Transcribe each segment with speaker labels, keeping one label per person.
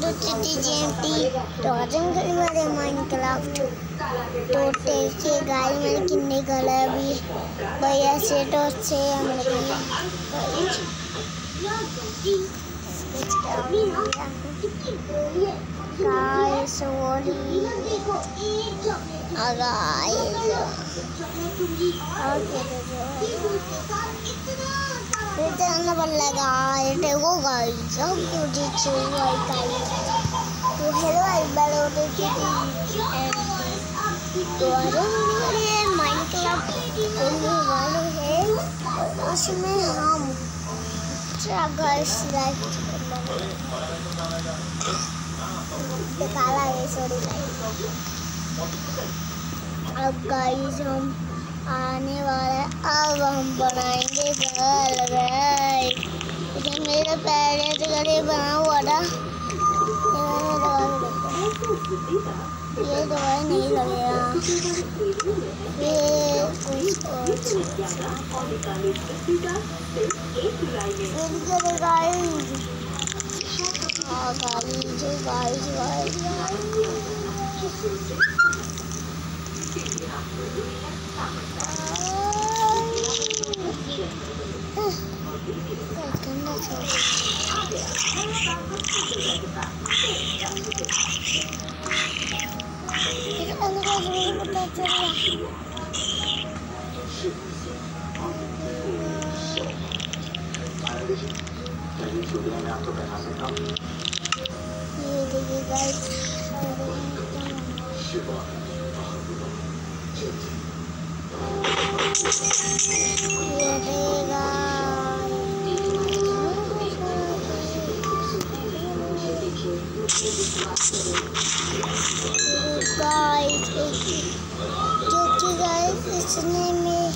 Speaker 1: To TGMT। तो आज हम खेलने वाले माइनक्राफ्ट। तो देखिए गाइस मैंने कितने गला अभी भैया से तो से गाइस करना पड़ेगा देखो गाइस हम तो हेलो everybody तो आज हम माइनक्राफ्ट खेलने वाले हैं और उसमें हम गाइस काला है सॉरी अब गाइस हम आने वाला अब हम बनाएंगे घर गाइस। मेरे पहले से घर बना हुआ था ये दवाई नहीं लगेगा ये कुछ मैं आपको बता सकता हूँ ये देखिए गाइस इसने में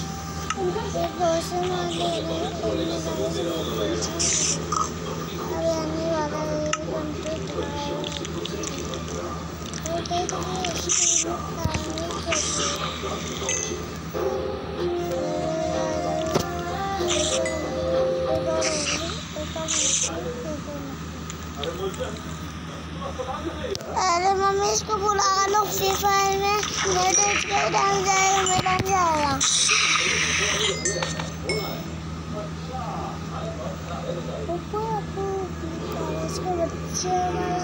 Speaker 1: आने वाला अरे मम्मी इसको बुला लो फ्री फायर में नेट डाल जाएगा मेरा जाएगा इसको बच्चे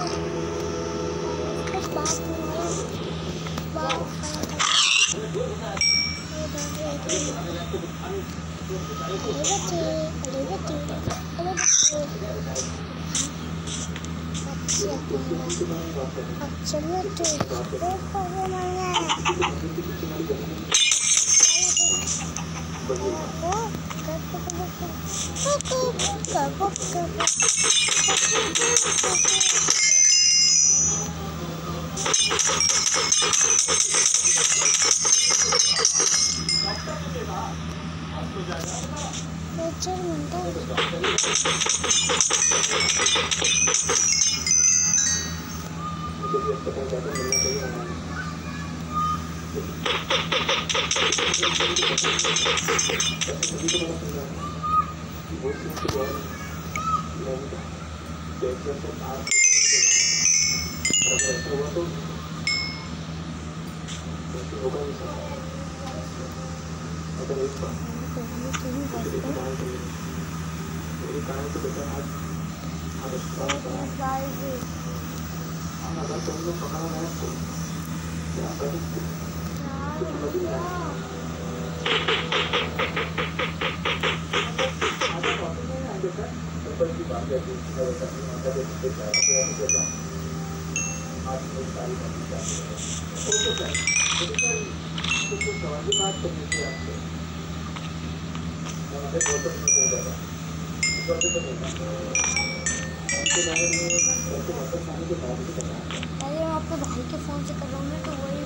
Speaker 1: अरे मैं अपने भाई के फोन से कर रहा हूँ तो वही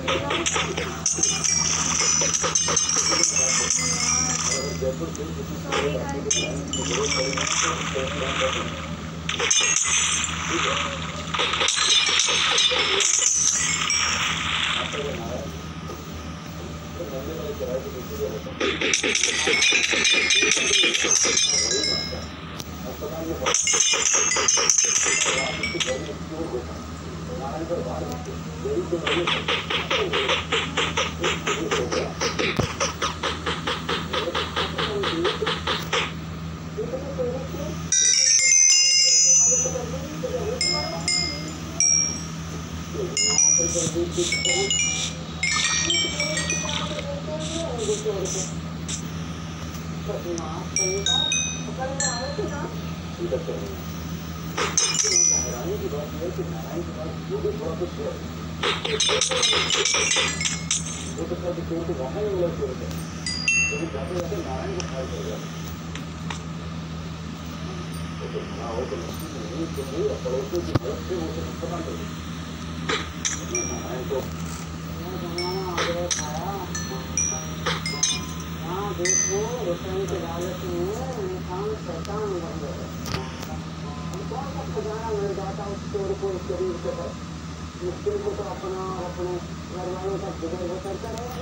Speaker 1: मुश्किल को तो अपना और अपने घर वालों का जिक्र वो करता रहेगा।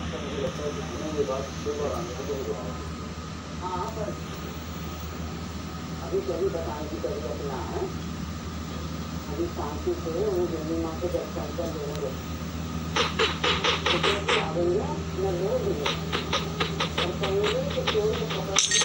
Speaker 1: हाँ, पर अभी कभी बताने की जरूरत ना है। अभी शांति से वो जमीन माँ को दर्शन कर देंगे, न रोज और कहेंगे कि चोर को पकड़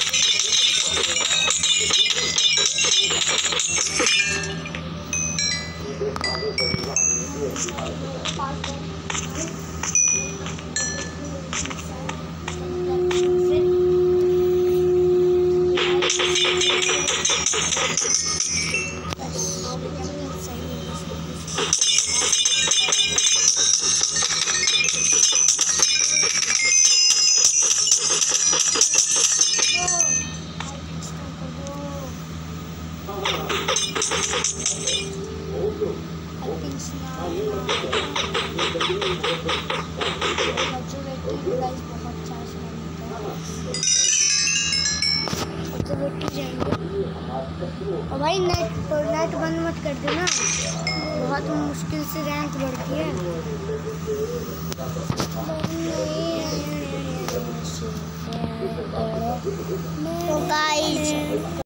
Speaker 1: और भाई नेट बंद मत कर देना, बहुत मुश्किल से रैंक बढ़ती है। तो गाइस